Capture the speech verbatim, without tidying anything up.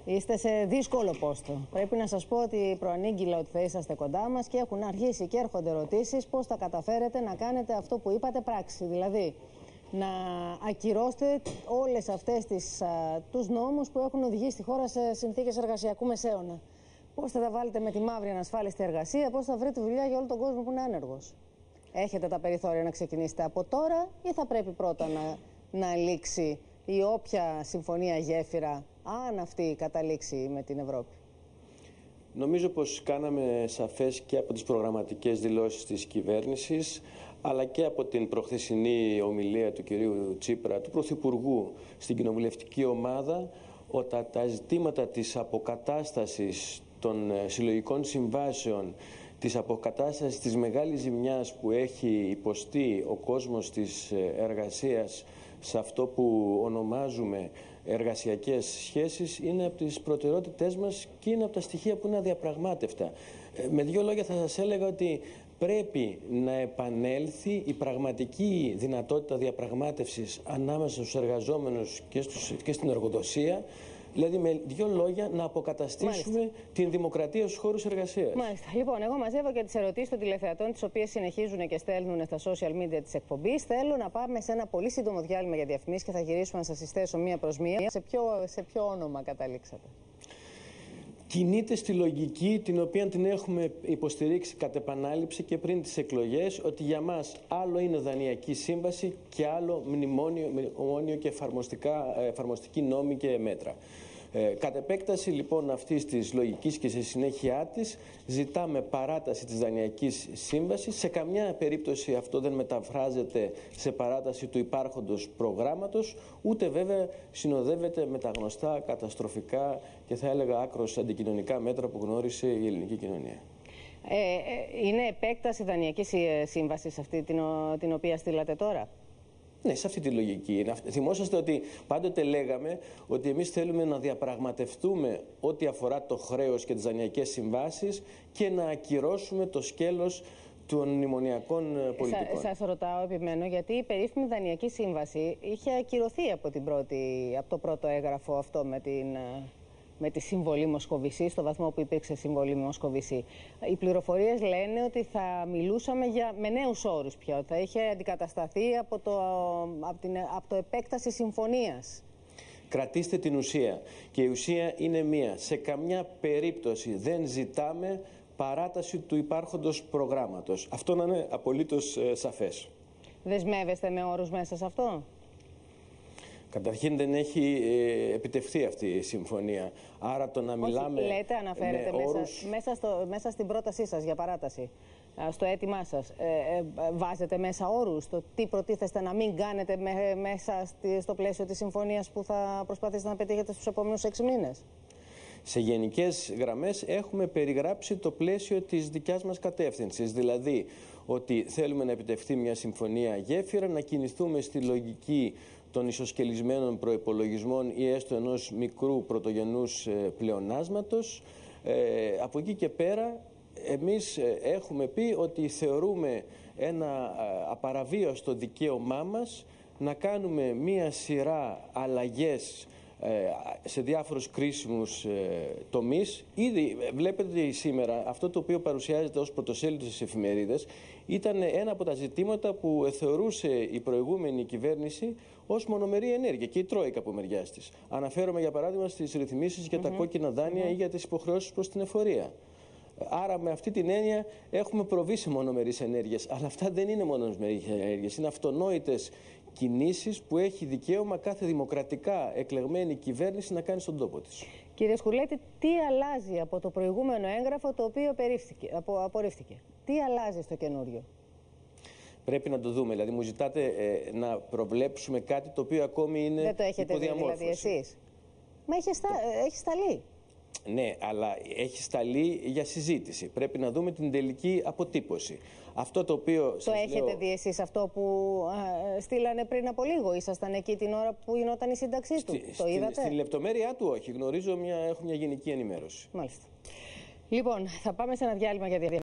Είστε σε δύσκολο πόστο. Πρέπει να σας πω ότι προανήγγειλα ότι θα είσαστε κοντά μας και έχουν αρχίσει και έρχονται ερωτήσεις πώς θα καταφέρετε να κάνετε αυτό που είπατε πράξη. Δηλαδή, να ακυρώσετε όλες αυτές τις, α, τους νόμους που έχουν οδηγήσει τη χώρα σε συνθήκες εργασιακού μεσαίωνα. Πώς θα τα βάλετε με τη μαύρη ανασφάλιστη εργασία, πώς θα βρείτε δουλειά για όλο τον κόσμο που είναι άνεργος. Έχετε τα περιθώρια να ξεκινήσετε από τώρα ή θα πρέπει πρώτα να, να λήξει η όποια συμφωνία γέφυρα, αν αυτή καταλήξει με την Ευρώπη? Νομίζω πως κάναμε σαφές και από τις προγραμματικές δηλώσεις της κυβέρνησης, αλλά και από την προχθεσινή ομιλία του κυρίου Τσίπρα, του Πρωθυπουργού, στην κοινοβουλευτική ομάδα, ότι τα ζητήματα της αποκατάστασης των συλλογικών συμβάσεων, της αποκατάστασης της μεγάλης ζημιάς που έχει υποστεί ο κόσμος της εργασίας σε αυτό που ονομάζουμε εργασιακές σχέσεις, είναι από τις προτεραιότητές μας και είναι από τα στοιχεία που είναι αδιαπραγμάτευτα. Με δύο λόγια θα σας έλεγα ότι πρέπει να επανέλθει η πραγματική δυνατότητα διαπραγμάτευσης ανάμεσα στους εργαζόμενους και, στους, και στην εργοδοσία. Δηλαδή, με δύο λόγια, να αποκαταστήσουμε Μάλιστα. την δημοκρατία στους χώρους εργασίας. Μάλιστα. Λοιπόν, εγώ μαζεύω και τις ερωτήσεις των τηλεθεατών, τις οποίες συνεχίζουν και στέλνουν στα social media της εκπομπής. Θέλω να πάμε σε ένα πολύ σύντομο διάλειμμα για διαφημίσεις και θα γυρίσουμε να σας συστέσω μία προς μία. Σε ποιο, σε ποιο όνομα καταλήξατε? Κινείται στη λογική την οποία την έχουμε υποστηρίξει κατ' επανάληψη και πριν τις εκλογές, ότι για μας άλλο είναι δανειακή σύμβαση και άλλο μνημόνιο, μνημόνιο και εφαρμοστική νόμοι και μέτρα. Ε, κατ' επέκταση λοιπόν αυτής της λογικής και σε συνέχεια της ζητάμε παράταση της δανειακής σύμβασης. Σε καμιά περίπτωση αυτό δεν μεταφράζεται σε παράταση του υπάρχοντος προγράμματος, ούτε βέβαια συνοδεύεται με τα γνωστά καταστροφικά και θα έλεγα άκρως αντικοινωνικά μέτρα που γνώρισε η ελληνική κοινωνία. Ε, είναι επέκταση δανειακής σύμβασης αυτή την, την οποία στείλατε τώρα? Ναι, σε αυτή τη λογική. Θυμόσαστε ότι πάντοτε λέγαμε ότι εμείς θέλουμε να διαπραγματευτούμε ό,τι αφορά το χρέος και τις δανειακές συμβάσεις και να ακυρώσουμε το σκέλος των μνημονιακών πολιτικών. Σας ρωτάω, επιμένω, γιατί η περίφημη δανειακή σύμβαση είχε ακυρωθεί από, την πρώτη, από το πρώτο έγγραφο αυτό με την... με τη συμβολή Μοσκοβισή, στο βαθμό που υπήρξε συμβολή Μοσκοβισή. Οι πληροφορίες λένε ότι θα μιλούσαμε για, με νέους όρους πια, ότι θα είχε αντικατασταθεί από το, από την, από το επέκταση συμφωνίας. Κρατήστε την ουσία. Και η ουσία είναι μία. Σε καμιά περίπτωση δεν ζητάμε παράταση του υπάρχοντος προγράμματος. Αυτό να είναι απολύτως ε, σαφές. Δεσμεύεστε με όρους μέσα σε αυτό? Καταρχήν δεν έχει ε, επιτευχθεί αυτή η συμφωνία. Άρα το να Όχι, μιλάμε. Λέτε, αναφέρετε με μέσα, όρους... μέσα, στο, μέσα στην πρότασή σας για παράταση, στο αίτημά σας, ε, ε, βάζετε μέσα όρους, το τι προτίθεστε να μην κάνετε με, μέσα στη, στο πλαίσιο της συμφωνίας που θα προσπαθήσετε να πετύχετε στους επόμενους έξι μήνες? Σε γενικές γραμμές έχουμε περιγράψει το πλαίσιο της δικιάς μας κατεύθυνσης. Δηλαδή ότι θέλουμε να επιτευχθεί μια συμφωνία γέφυρα, να κινηθούμε στη λογική των ισοσκελισμένων προϋπολογισμών ή έστω ενός μικρού πρωτογενούς πλεονάσματος. Ε, από εκεί και πέρα εμείς έχουμε πει ότι θεωρούμε ένα απαραβίαστο δικαίωμά μας να κάνουμε μία σειρά αλλαγές σε διάφορους κρίσιμους τομείς. Ήδη βλέπετε ότι σήμερα αυτό το οποίο παρουσιάζεται ως πρωτοσέλιδο στις εφημερίδες ήταν ένα από τα ζητήματα που θεωρούσε η προηγούμενη κυβέρνηση ως μονομερή ενέργεια και η Τρόικα από μεριάς της. Αναφέρομαι για παράδειγμα στις ρυθμίσεις για mm-hmm. τα κόκκινα δάνεια mm-hmm. ή για τις υποχρεώσεις προς την εφορία. Άρα με αυτή την έννοια έχουμε προβεί σε μονομερείς ενέργειες, αλλά αυτά δεν είναι μονομερείς ενέργειες, είναι αυτονόητες κινήσεις που έχει δικαίωμα κάθε δημοκρατικά εκλεγμένη κυβέρνηση να κάνει στον τόπο της. Κύριε Σκουλέτη, τι αλλάζει από το προηγούμενο έγγραφο το οποίο απο, απορρίφθηκε? Τι αλλάζει στο καινούριο? Πρέπει να το δούμε. Δηλαδή μου ζητάτε ε, να προβλέψουμε κάτι το οποίο ακόμη είναι δεν το έχετε δει δηλαδή εσείς? Μα έχει, στα, το... έχει σταλεί. Ναι, αλλά έχει σταλεί για συζήτηση. Πρέπει να δούμε την τελική αποτύπωση. Αυτό το οποίο το έχετε λέω... δει εσείς αυτό που α, στείλανε πριν από λίγο? Ήσασταν εκεί την ώρα που γινόταν η σύνταξή του? Στη, το είδατε? Στην λεπτομέρειά του όχι. Γνωρίζω, μια, έχω μια γενική ενημέρωση. Μάλιστα. Λοιπόν, θα πάμε σε ένα διάλειμμα για διαδικασία.